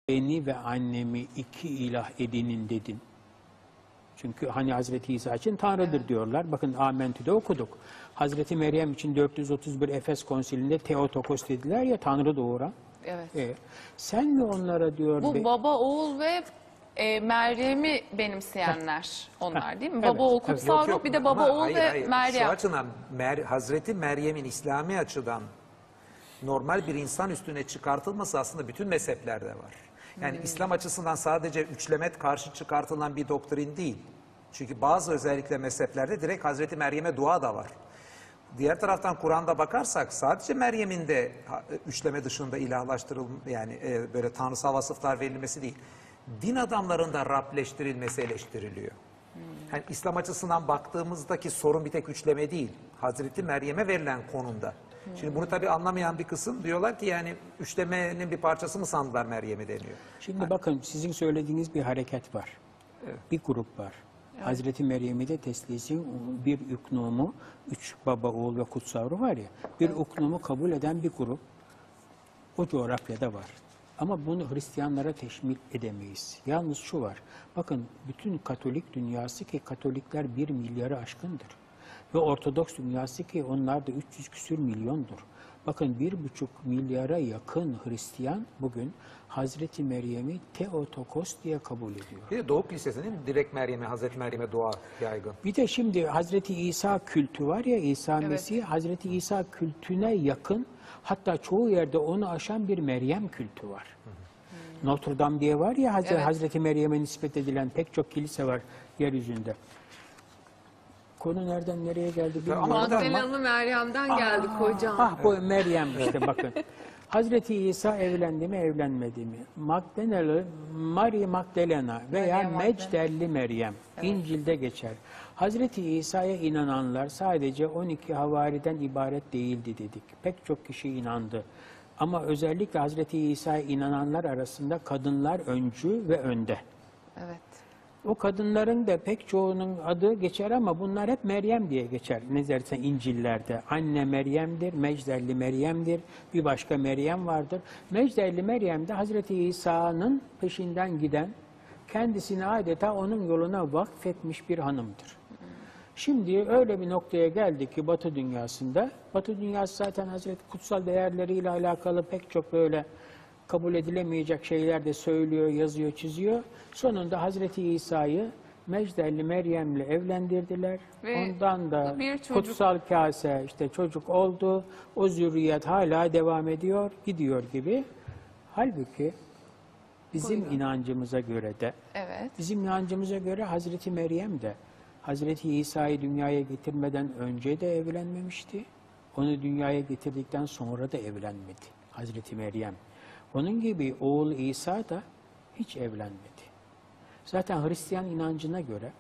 beni ve annemi iki ilah edinin dedin. Çünkü hani Hazreti İsa için Tanrı'dır diyorlar. Bakın Amentü'de okuduk. Hazreti Meryem için 431 Efes Konsili'nde Theotokos dediler ya, Tanrı doğuran. Evet. Sen mi onlara diyor? Bu baba, oğul ve Meryem'i benimseyenler onlar değil mi? Evet, Baba, oğul, evet. kutsal ruh, bir de baba, oğul ve Meryem. Şu açıdan Hazreti Meryem'in İslami açıdan normal bir insan üstüne çıkartılması aslında bütün mezheplerde var. Yani İslam açısından sadece üçlemet karşı çıkartılan bir doktrin değil. Çünkü bazı özellikle mezheplerde direkt Hazreti Meryem'e dua da var. Diğer taraftan Kur'an'da bakarsak sadece Meryem'in de üçleme dışında yani böyle tanrısal vasıflar verilmesi değil. Din adamlarında Rableştirilmesi eleştiriliyor. Yani İslam açısından baktığımızdaki sorun bir tek üçleme değil. Hazreti Meryem'e verilen konumda. Şimdi bunu tabii anlamayan bir kısım diyorlar ki yani üçlemenin bir parçası mı sandılar Meryem'i deniyor. Şimdi bakın, sizin söylediğiniz bir hareket var. Evet. Bir grup var. Hazreti Meryem'i de teslisin bir uknumu, üç baba, oğul ve kutsal ruh var ya, bir uknumu kabul eden bir grup o coğrafyada var. Ama bunu Hristiyanlara teşmil edemeyiz. Yalnız şu var, bakın bütün Katolik dünyası ki Katolikler 1 milyarı aşkındır. Ve Ortodoks dünyası ki onlar da 300 küsür milyondur. Bakın 1,5 milyara yakın Hristiyan bugün Hazreti Meryem'i Theotokos diye kabul ediyor. Bir de Doğu Kilisesi'nin direkt Hazreti Meryem'e dua yaygın. Bir de şimdi Hazreti İsa kültü var ya, İsa Mesih, Hazreti İsa kültüne yakın, hatta çoğu yerde onu aşan bir Meryem kültü var. Notre Dame diye var ya, Hazreti Meryem'e nispet edilen pek çok kilise var yeryüzünde. Konu nereden nereye geldi bilmiyorum. Magdalena Meryem'den geldik hocam. Bu Meryem işte bakın. Hazreti İsa evlendi mi evlenmedi mi? Maria Magdalena veya Mecdelli Meryem. İncil'de geçer. Hazreti İsa'ya inananlar sadece 12 havariden ibaret değildi dedik. Pek çok kişi inandı. Ama özellikle Hazreti İsa'ya inananlar arasında kadınlar öncü ve önde. Evet. O kadınların da pek çoğunun adı geçer ama bunlar hep Meryem diye geçer. Ne dersen İncil'lerde. Anne Meryem'dir, Mecdelli Meryem'dir, bir başka Meryem vardır. Mecdelli Meryem de Hazreti İsa'nın peşinden giden, kendisini adeta onun yoluna vakfetmiş bir hanımdır. Şimdi öyle bir noktaya geldi ki Batı dünyasında, Batı dünyası zaten Hazreti kutsal değerleriyle alakalı pek çok böyle kabul edilemeyecek şeyler de söylüyor, yazıyor, çiziyor. Sonunda Hazreti İsa'yı Mecdelli Meryem'le evlendirdiler. Ve ondan da kutsal kase işte çocuk oldu. O zürriyet hala devam ediyor, gidiyor gibi. Halbuki bizim inancımıza göre de, bizim inancımıza göre Hazreti Meryem de Hazreti İsa'yı dünyaya getirmeden önce de evlenmemişti. Onu dünyaya getirdikten sonra da evlenmedi Hazreti Meryem. Onun gibi oğul İsa da hiç evlenmedi. Zaten Hristiyan inancına göre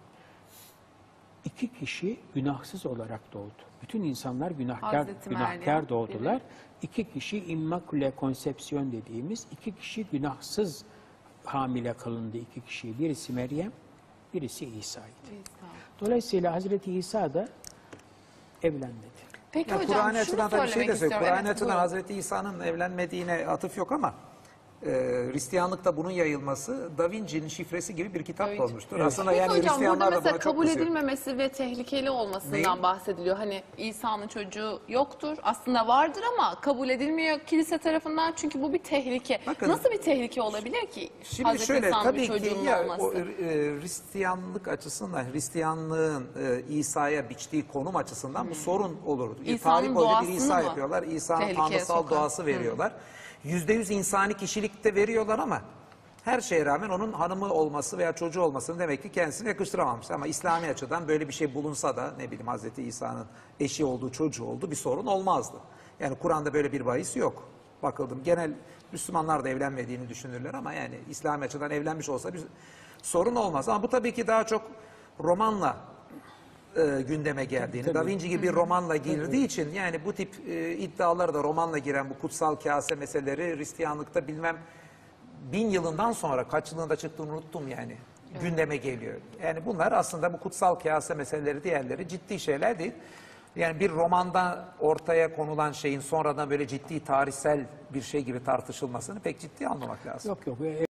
iki kişi günahsız olarak doğdu. Bütün insanlar günahkar doğdular. Biri. İki kişi Immaculée Conception dediğimiz iki kişi günahsız hamile kılındı. İki kişi. Birisi Meryem, birisi İsa'ydı. Dolayısıyla Hazreti İsa da evlenmedi. Peki hocam, Kur'an açıdan tabii şey de söylüyor. Kur'an açıdan buyurun. Hazreti İsa'nın evlenmediğine atıf yok ama Hristiyanlıkta bunun yayılması Da Vinci'nin şifresi gibi bir kitap olmuştur. Aslında Peki yani hocam, Hristiyanlar burada da mesela buna çok kabul kızıyor. edilmemesi ve tehlikeli olmasından bahsediliyor. Hani İsa'nın çocuğu yoktur, aslında vardır ama kabul edilmiyor kilise tarafından çünkü bu bir tehlike. Bakın, nasıl bir tehlike olabilir ki şimdi Hazreti şöyle, İsa'nın tabii bir ki çocuğunun ya, olması? Hristiyanlık açısından, Hristiyanlığın İsa'ya biçtiği konum açısından bu sorun olurdu. Tarih boyunca bir İsa yapıyorlar, İsa'nın tanrısal doğası veriyorlar. %100 insani kişilikte veriyorlar ama her şeye rağmen onun hanımı olması veya çocuğu olmasını demek ki kendisine yakıştıramamış. Ama İslami açıdan böyle bir şey bulunsa da ne bileyim Hazreti İsa'nın eşi olduğu, çocuğu olduğu bir sorun olmazdı. Yani Kur'an'da böyle bir bahis yok. Bakıldım genel Müslümanlar da evlenmediğini düşünürler ama yani İslami açıdan evlenmiş olsa bir sorun olmaz. Ama bu tabii ki daha çok romanla gündeme geldiğini, Da Vinci gibi bir romanla girdiği için yani bu tip iddialar da romanla giren bu kutsal kase meseleleri Hristiyanlıkta bilmem 1000 yılından sonra kaç yılında çıktığını unuttum yani gündeme geliyor. Yani bunlar aslında bu kutsal kase meseleleri diğerleri ciddi şeyler değil. Yani bir romanda ortaya konulan şeyin sonradan böyle ciddi tarihsel bir şey gibi tartışılmasını pek ciddi almamak lazım. Yok.